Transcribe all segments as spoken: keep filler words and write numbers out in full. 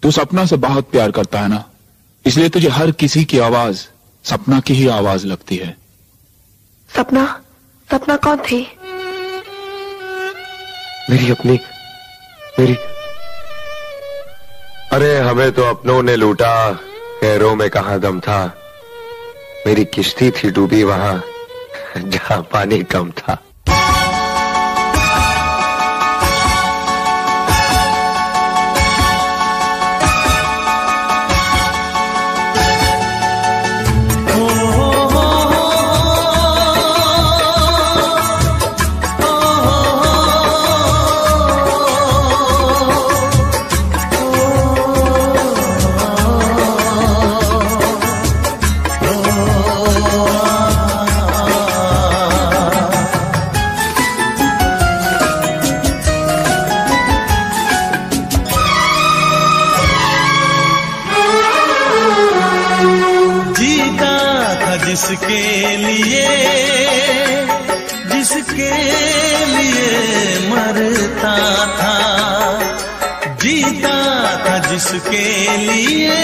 तू सपना से बहुत प्यार करता है ना, इसलिए तुझे हर किसी की आवाज सपना की ही आवाज लगती है। सपना? सपना कौन थी? मेरी अपनी, मेरी। अरे हमें तो अपनों ने लूटा, खैरों में कहां दम था। मेरी किश्ती थी डूबी वहां जहां पानी कम था। जिसके लिए जिसके लिए मरता था, जीता था जिसके लिए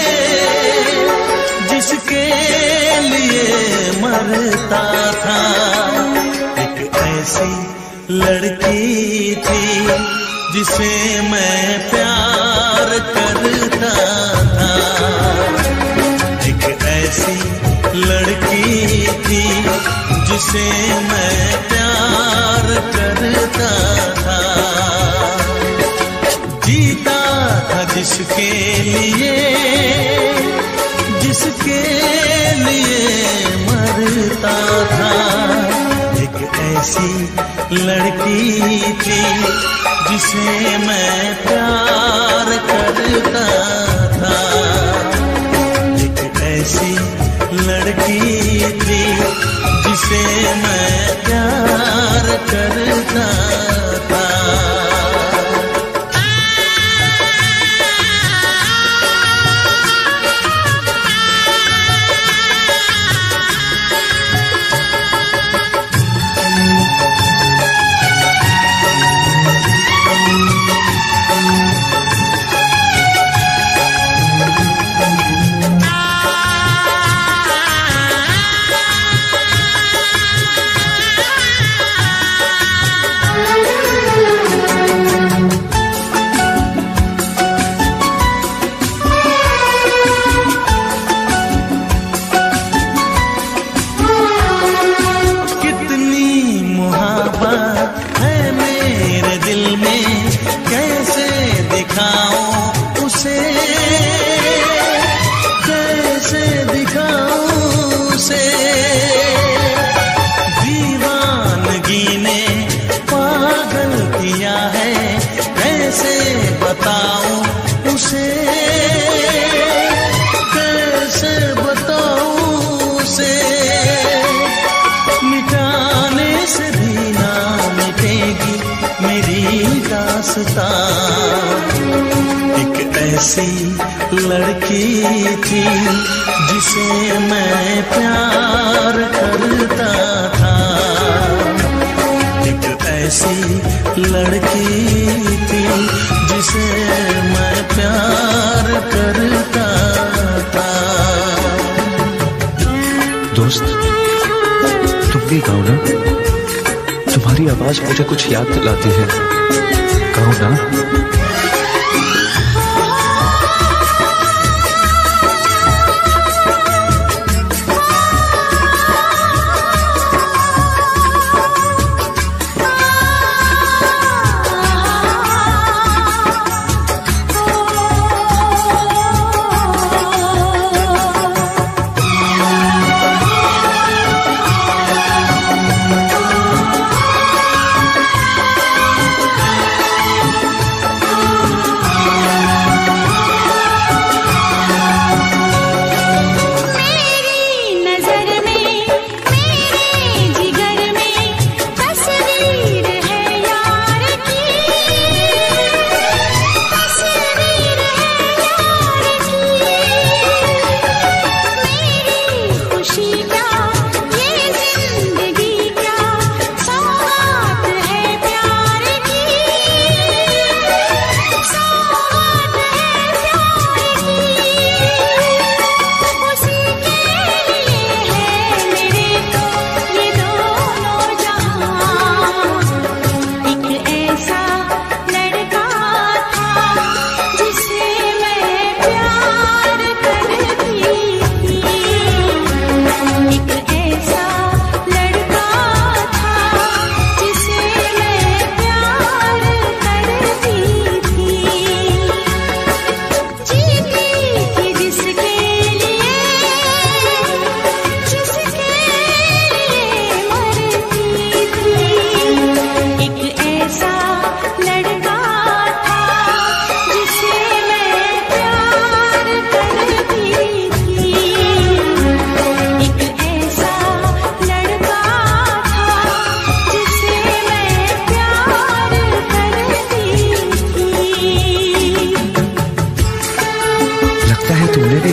जिसके लिए मरता था। एक ऐसी लड़की थी जिसे मैं प्यार करता था। एक ऐसी लड़की थी जिसे मैं प्यार करता था। जीता था जिसके लिए जिसके लिए मरता था। एक ऐसी लड़की थी जिसे मैं प्यार करता था। एक ऐसी लड़की थी जिसे मैं प्यार करता था। एक ऐसी लड़की थी जिसे मैं प्यार करता था। एक ऐसी लड़की थी जिसे मैं प्यार करता था। दोस्त, तुम भी गाओ ना, तुम्हारी आवाज मुझे कुछ याद दिलाती है। गाओ ना।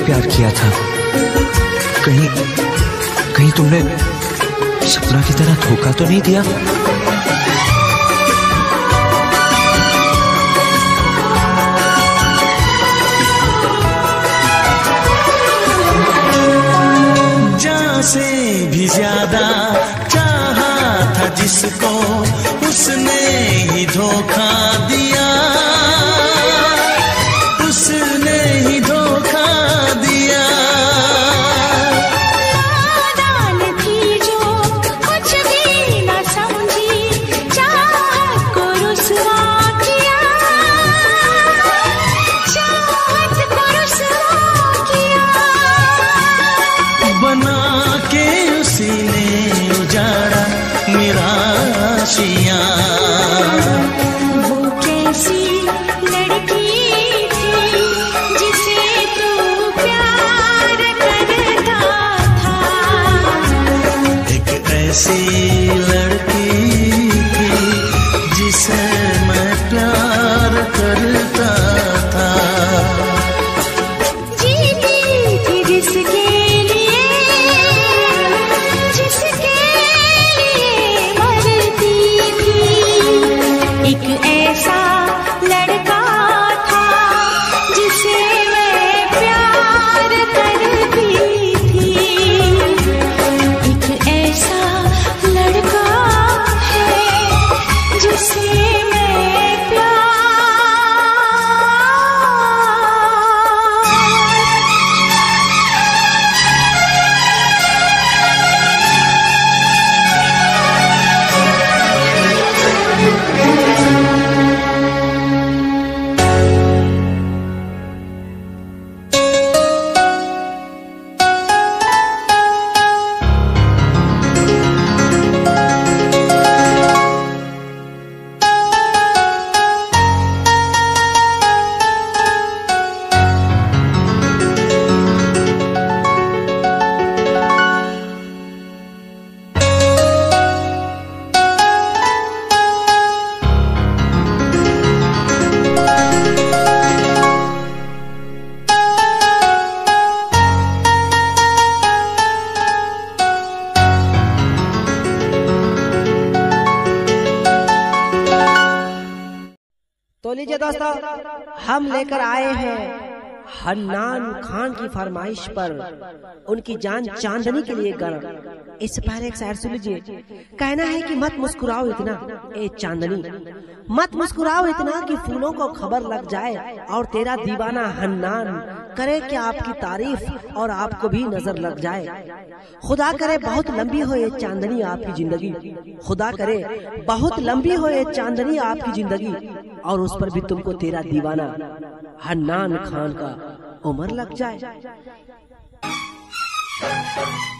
प्यार किया था। कहीं कहीं तुमने सपना की तरह धोखा तो नहीं दिया? जान से भी ज्यादा चाहा था जिसको, उसने ही धोखा दिया, उसने ही धोखा दिया। नादान थी जो कुछ भी न समझी, चाहत को रुसवा किया, चाहत को रुसवा किया। बना के उसी ने उजाड़ा मेरा आशियाँ। वो कैसी लड़की थी जिसे तू प्यार करता था। एक ऐसी लड़की थी जिसे मैं प्यार करता था। जीती थी जिसके लिए, जिसके लिए मरती थी। एक ऐसा लड़का था जिसे मैं प्यार करती थी। एक ऐसा लड़का है जिसे मैं प्यार। तो लीजिए दोस्तों, हम लेकर आए हैं हन्नान खान की फरमाइश पर उनकी जान चांदनी के लिए गाना। इससे पहले एक शायर सुन लीजिए। कहना है कि मत मुस्कुराओ इतना ए चांदनी, मत मुस्कुराओ इतना कि फूलों को खबर लग जाए और तेरा दीवाना हन्नान करे क्या आपकी तारीफ और आपको भी नजर लग जाए। खुदा करे बहुत लंबी हो ये चांदनी आपकी जिंदगी, खुदा करे बहुत लंबी हो ये चांदनी आपकी जिंदगी, और उस पर भी तुमको तेरा दीवाना हन्नान खान का उम्र लग जाए।